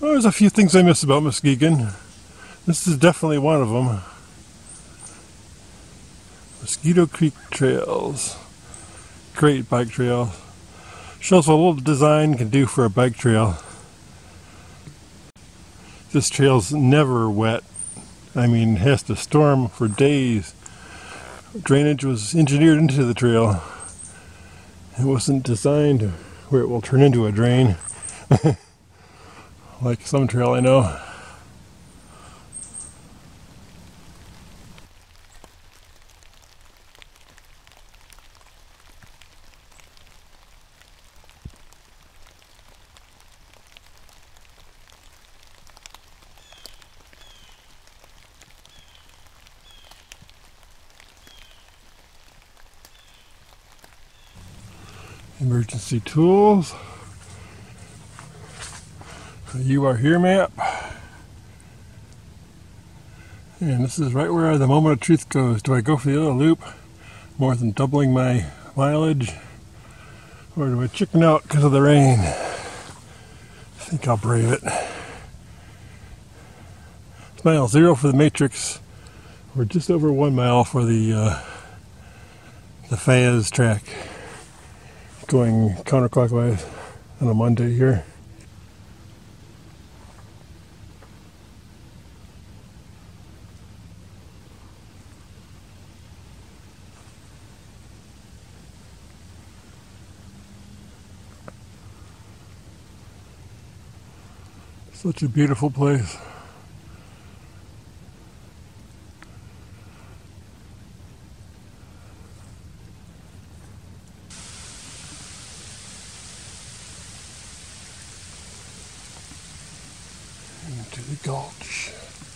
Well, there's a few things I miss about Muskegon. This is definitely one of them. Mosquito Creek trails. Great bike trail. Shows what a little design can do for a bike trail. This trail's never wet. I mean, it has to storm for days. Drainage was engineered into the trail. It wasn't designed where it will turn into a drain. Like some trail I know. Emergency tools. You are here map. And this is right where the moment of truth goes. Do I go for the other loop, more than doubling my mileage? Or do I chicken out because of the rain? I think I'll brave it. It's mile 0 for the matrix. We're just over 1 mile for the Faz track. Going counterclockwise on a Monday here. Such a beautiful place. Into the gulch.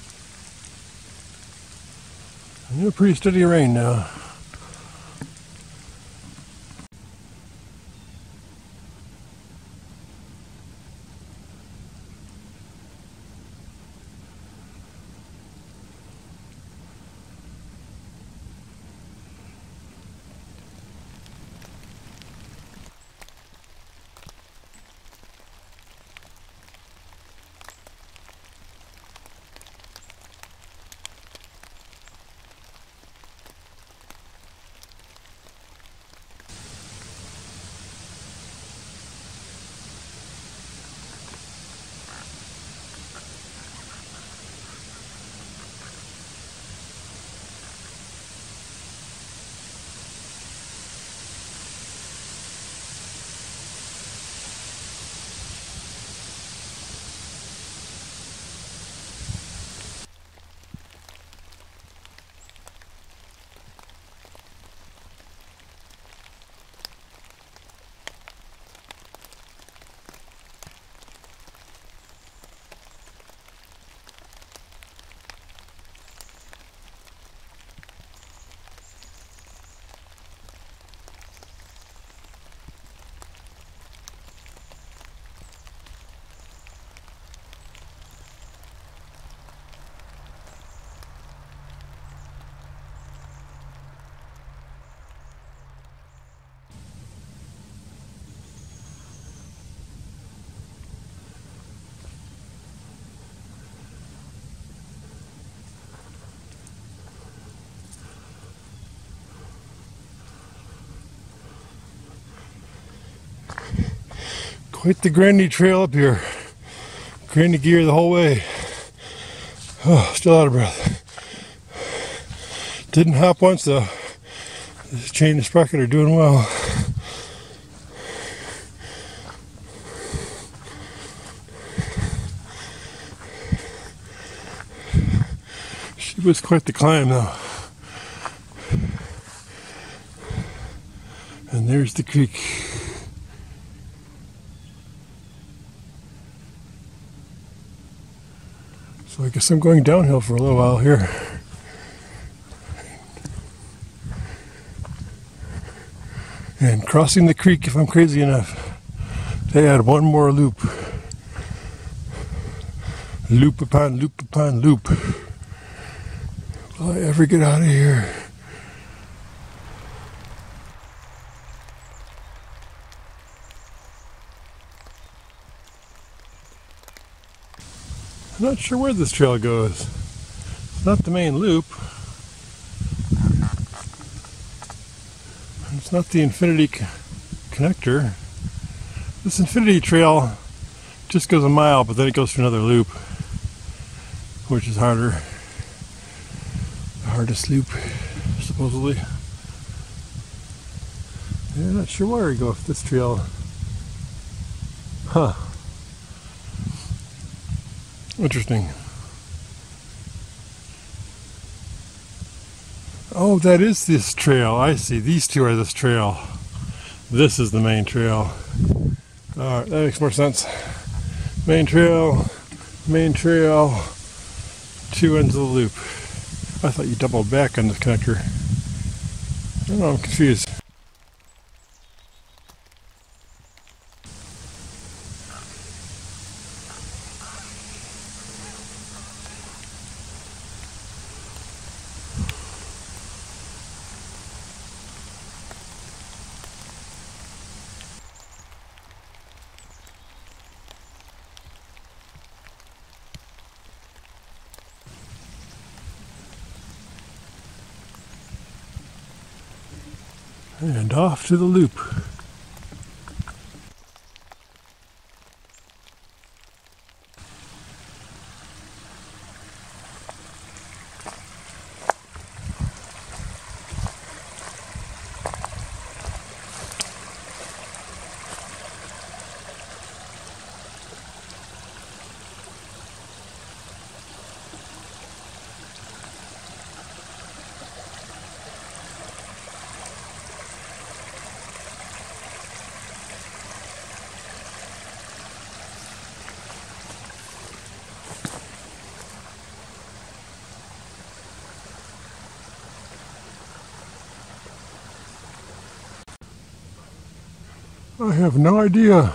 And a pretty steady rain now. Quite the granny trail up here. Granny gear the whole way. Oh, still out of breath. Didn't hop once though. This chain and sprocket are doing well. She was quite the climb though. And there's the creek. So I guess I'm going downhill for a little while here. And crossing the creek if I'm crazy enough to add one more loop. Loop upon loop upon loop. Will I ever get out of here? I'm not sure where this trail goes. It's not the main loop. It's not the Infinity connector. This Infinity trail just goes a mile, but then it goes to another loop, which is harder. The hardest loop, supposedly. Yeah, I'm not sure where we go with this trail. Huh. Interesting. Oh, that is this trail. I see. These two are this trail. This is the main trail. Alright, that makes more sense. Main trail, two ends of the loop. I thought you doubled back on this connector. I don't know, I'm confused. And off to the loop. I have no idea.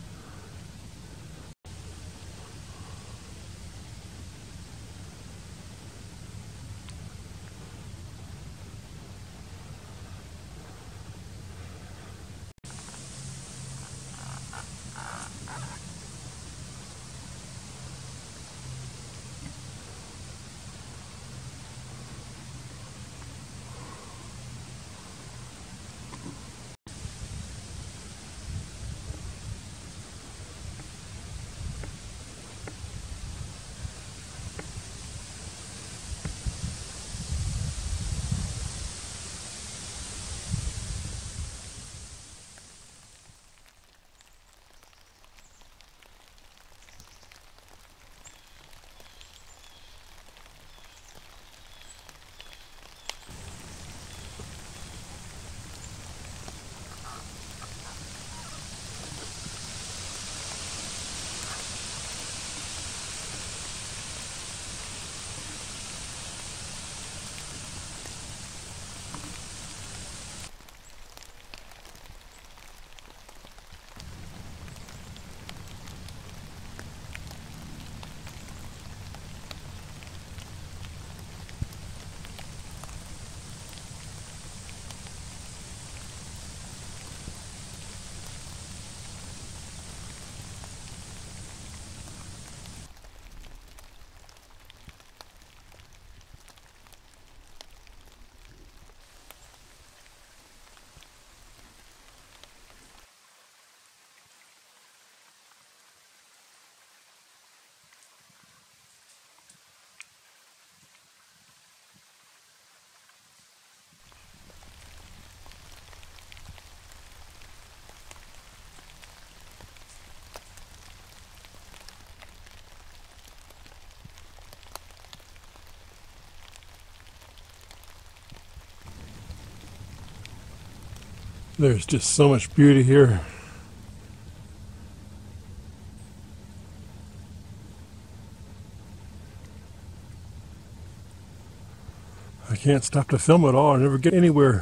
There's just so much beauty here. I can't stop to film it all. I never get anywhere.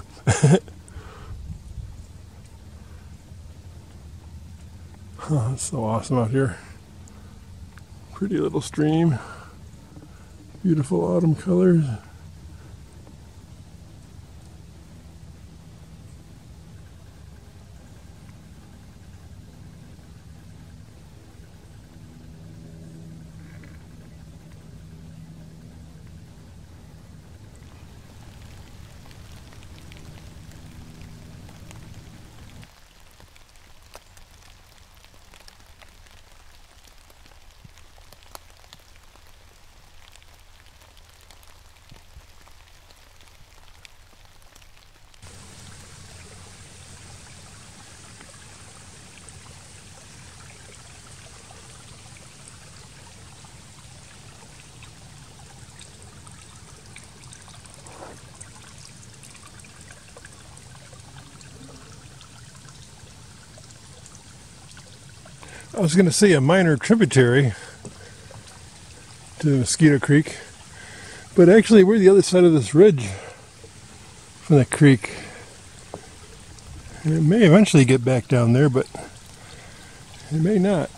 Oh, it's so awesome out here. Pretty little stream. Beautiful autumn colors. I was going to say a minor tributary to Mosquito Creek, but actually we're the other side of this ridge from the creek. And it may eventually get back down there, but it may not.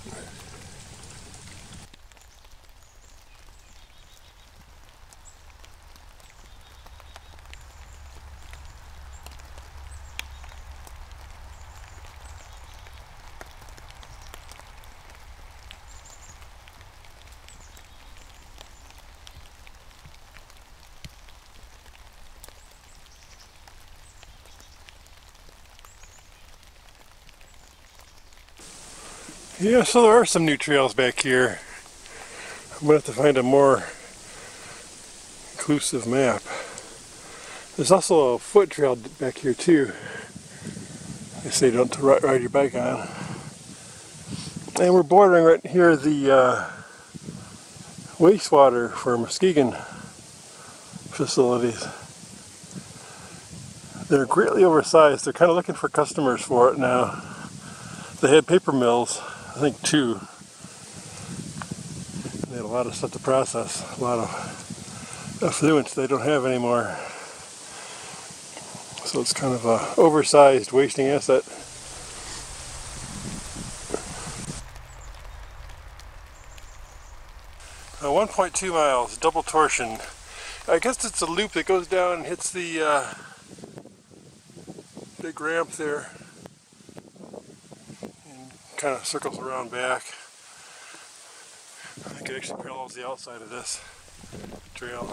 Yeah, so there are some new trails back here. I'm going to have to find a more inclusive map. There's also a foot trail back here too. They say don't to ride your bike on. And we're bordering right here the wastewater for Muskegon facilities. They're greatly oversized. They're kind of looking for customers for it now. They had paper mills, I think 2. They had a lot of stuff to process, a lot of effluents they don't have anymore. So it's kind of a oversized wasting asset. Uh, 1.2 miles, double torsion. I guess it's a loop that goes down and hits the big ramp there and kind of circles around back. I think it actually parallels the outside of this trail.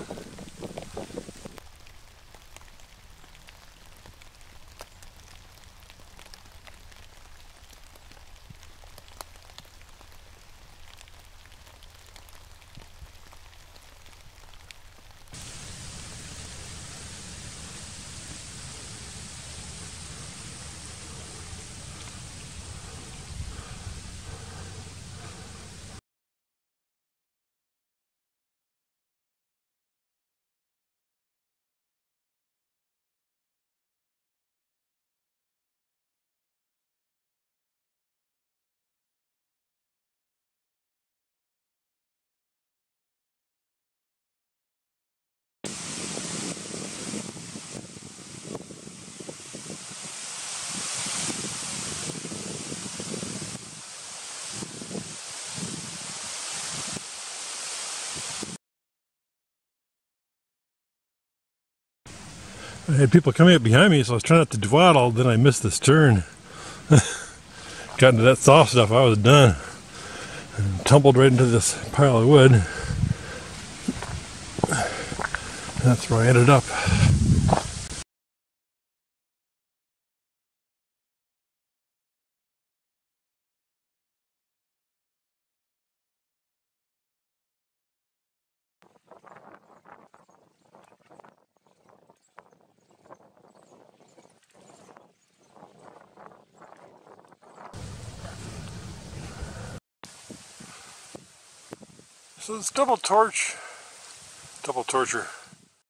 I had people coming up behind me, so I was trying not to dwaddle, then I missed this turn. Got into that soft stuff, I was done. And tumbled right into this pile of wood. That's where I ended up. So this double torture